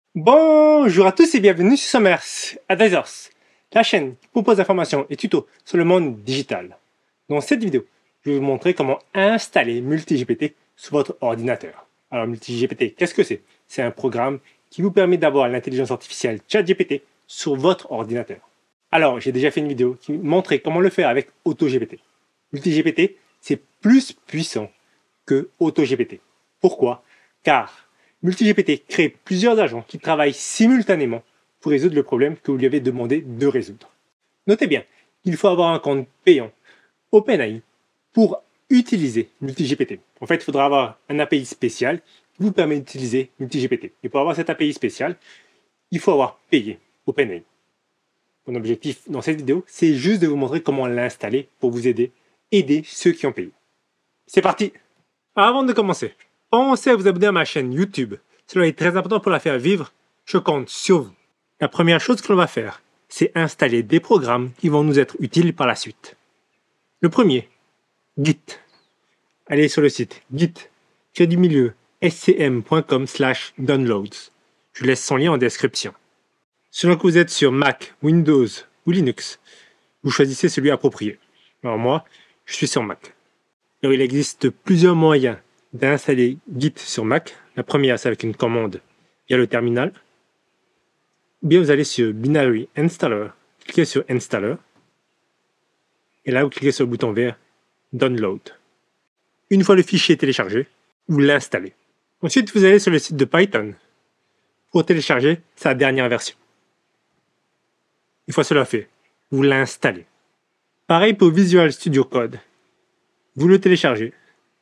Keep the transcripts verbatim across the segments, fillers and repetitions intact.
Bonjour à tous et bienvenue sur Summers Advisors, la chaîne qui propose informations et tutos sur le monde digital. Dans cette vidéo, je vais vous montrer comment installer MultiGPT sur votre ordinateur. Alors MultiGPT, qu'est-ce que c'est? C'est un programme qui vous permet d'avoir l'intelligence artificielle ChatGPT sur votre ordinateur. Alors, j'ai déjà fait une vidéo qui montrait comment le faire avec AutoGPT. MultiGPT, c'est plus puissant que AutoGPT. Pourquoi? Car MultiGPT crée plusieurs agents qui travaillent simultanément pour résoudre le problème que vous lui avez demandé de résoudre. Notez bien qu'il faut avoir un compte payant OpenAI pour utiliser MultiGPT. En fait, il faudra avoir un A P I spécial qui vous permet d'utiliser MultiGPT. Et pour avoir cet A P I spécial, il faut avoir payé OpenAI. Mon objectif dans cette vidéo, c'est juste de vous montrer comment l'installer pour vous aider, aider ceux qui ont payé. C'est parti! Avant de commencer, pensez à vous abonner à ma chaîne YouTube. Cela est très important pour la faire vivre. Je compte sur vous. La première chose que l'on va faire, c'est installer des programmes qui vont nous être utiles par la suite. Le premier, Git. Allez sur le site git-du-milieu scm.com slash downloads. Je laisse son lien en description. Selon que vous êtes sur Mac, Windows ou Linux, vous choisissez celui approprié. Alors moi, je suis sur Mac. Alors il existe plusieurs moyens d'installer Git sur Mac. La première, c'est avec une commande via le terminal. Ou bien vous allez sur Binary Installer, cliquez sur Installer. Et là, vous cliquez sur le bouton vert Download. Une fois le fichier téléchargé, vous l'installez. Ensuite, vous allez sur le site de Python pour télécharger sa dernière version. Une fois cela fait, vous l'installez. Pareil pour Visual Studio Code. Vous le téléchargez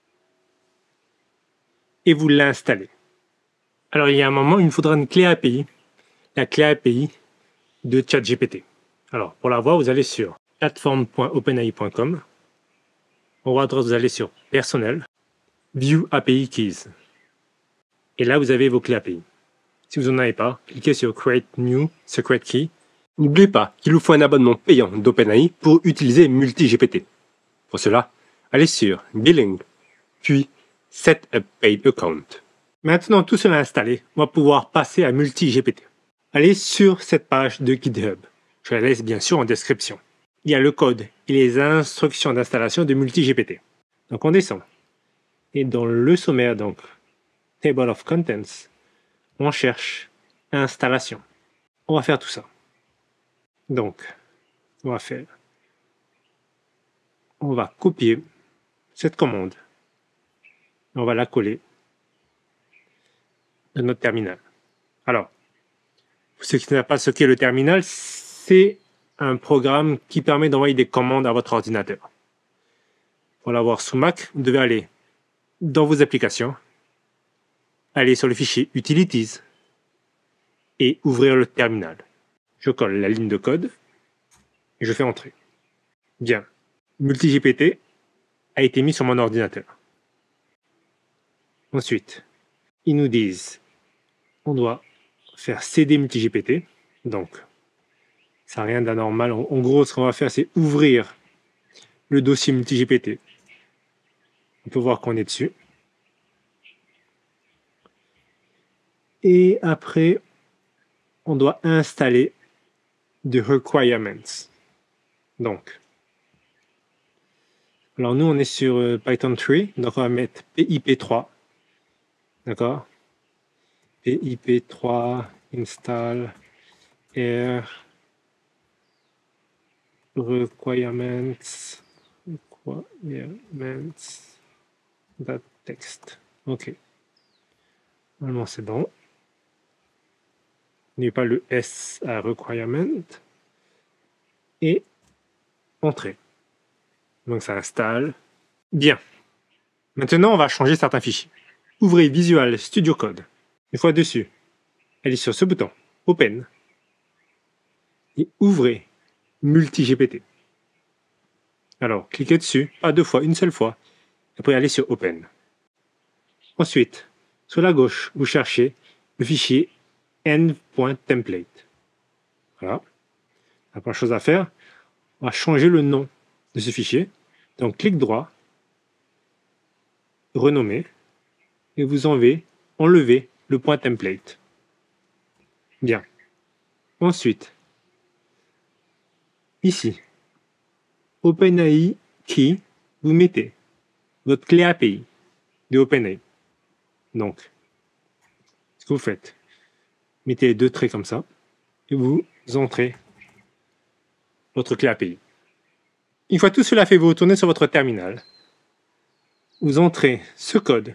et vous l'installez. Alors, il y a un moment, il nous faudra une clé A P I, la clé A P I de ChatGPT. Alors, pour la voir, vous allez sur platform point openai point com. En haut à droite, vous allez sur Personnel, View A P I Keys. Et là, vous avez vos clés A P I. Si vous n'en avez pas, cliquez sur Create New Secret Key. N'oubliez pas qu'il vous faut un abonnement payant d'OpenAI pour utiliser MultiGPT. Pour cela, allez sur Billing, puis Set a Paid Account. Maintenant, tout cela installé, on va pouvoir passer à MultiGPT. Allez sur cette page de GitHub. Je la laisse bien sûr en description. Il y a le code et les instructions d'installation de MultiGPT. Donc on descend. Et dans le sommaire, donc Table of Contents, on cherche Installation. On va faire tout ça. Donc, on va faire. On va copier cette commande. On va la coller dans notre terminal. Alors, pour ceux qui ne savent pas ce qu'est le terminal, c'est un programme qui permet d'envoyer des commandes à votre ordinateur. Pour l'avoir sous Mac, vous devez aller dans vos applications, aller sur le fichier Utilities et ouvrir le terminal. Je colle la ligne de code et je fais entrer. Bien. MultiGPT a été mis sur mon ordinateur. Ensuite, ils nous disent on doit faire céder MultiGPT. Donc, ça n'a rien d'anormal. En, en gros, ce qu'on va faire, c'est ouvrir le dossier MultiGPT. On peut voir qu'on est dessus. Et après, on doit installer the requirements. Donc, alors nous, on est sur euh, Python trois, donc on va mettre P I P trois. D'accord? P I P trois install R requirements requirements that text. Ok. Normalement, c'est bon. Il n'y a pas le S à requirement. Et entrer. Donc ça installe. Bien. Maintenant, on va changer certains fichiers. Ouvrez Visual Studio Code. Une fois dessus, allez sur ce bouton, Open, et ouvrez MultiGPT. Alors, cliquez dessus, pas deux fois, une seule fois, après allez sur Open. Ensuite, sur la gauche, vous cherchez le fichier end.template. Voilà. La première chose à faire, on va changer le nom de ce fichier. Donc, clic droit, renommer, et vous enlevez, enlevez le point template. Bien. Ensuite, ici, OpenAI Key, vous mettez votre clé A P I de OpenAI. Donc, ce que vous faites, mettez les deux traits comme ça, et vous entrez votre clé A P I. Une fois tout cela fait, vous retournez sur votre terminal. Vous entrez ce code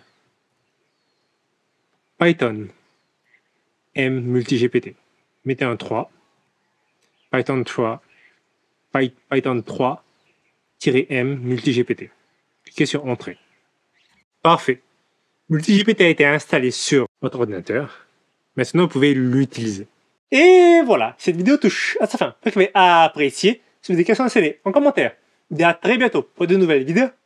Python M multi-G P T. Mettez un trois, Python trois, Py- Python trois-M multi-G P T. Cliquez sur Entrée. Parfait. multi-G P T a été installé sur votre ordinateur. Maintenant, vous pouvez l'utiliser. Et voilà, cette vidéo touche à sa fin. J'espère que vous avez apprécié. Si vous avez des questions, laissez-les en commentaire. Je vous dis à très bientôt pour de nouvelles vidéos.